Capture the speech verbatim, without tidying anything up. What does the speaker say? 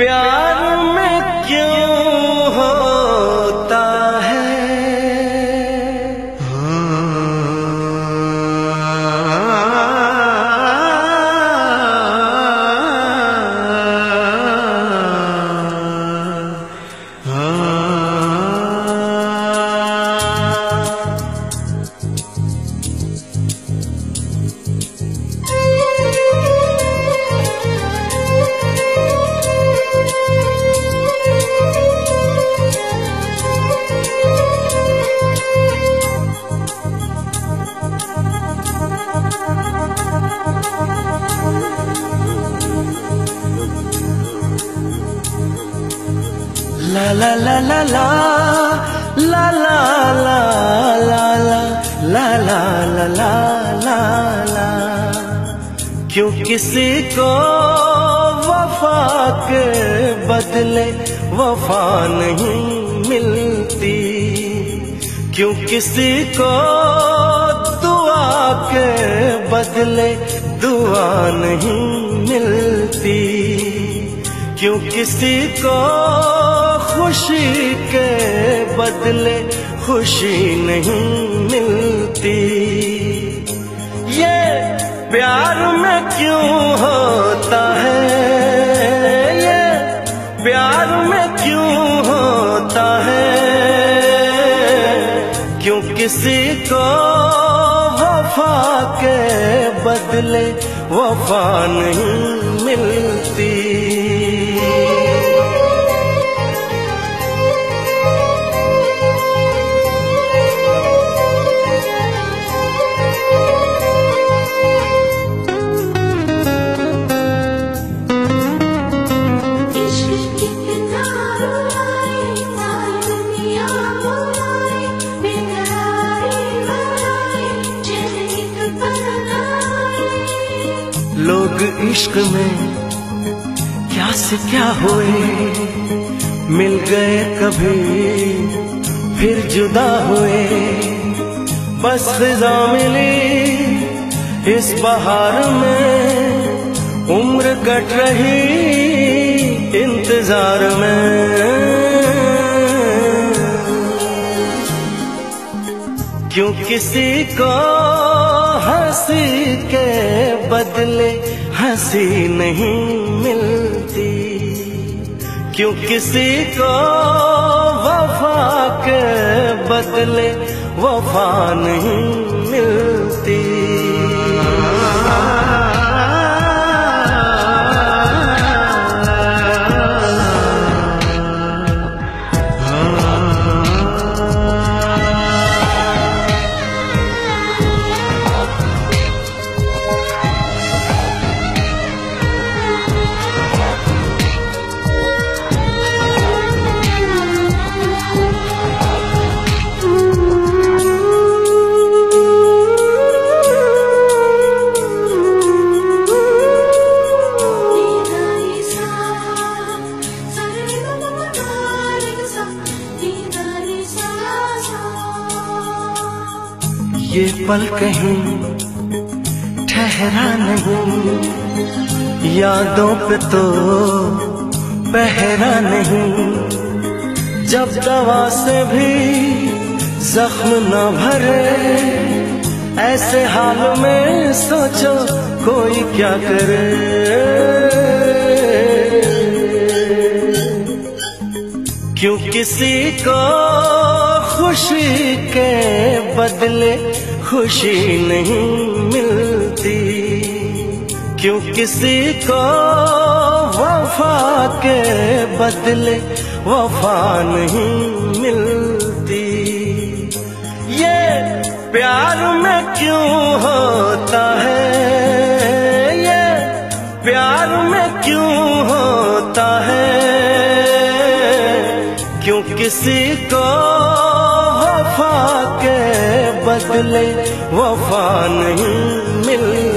प्यार में क्यों होता है ला ला ला ला ला ला ला ला ला ला ला ला ला ला ला। क्यों किसी को वफा के बदले वफा नहीं मिलती, क्यों किसी को दुआ के बदले दुआ नहीं मिलती, क्यों किसी को खुशी के बदले खुशी नहीं मिलती। ये प्यार में क्यों होता है, ये प्यार में क्यों होता है, क्यों किसी को वफा के बदले वफा नहीं मिलती। लोग इश्क में क्या से क्या हुए, मिल गए कभी फिर जुदा हुए, बस फिजा मिली इस बहार में, उम्र कट रही इंतजार में। क्यों किसी को हंसी के बदले हंसी नहीं मिलती, क्यों किसी को वफा के बदले वफा नहीं मिलती। ये पल कहीं ठहरा नहीं, यादों पे तो पहरा नहीं, जब दवा से भी जख्म न भरे, ऐसे हाल में सोचो कोई क्या करे। क्यों किसी को खुशी के बदले खुशी नहीं मिलती, क्यों किसी को वफा के बदले वफा नहीं मिलती। ये प्यार में क्यों होता है, ये प्यार में क्यों होता है, क्यों किसी को वफा के बदले वफा नहीं मिलती।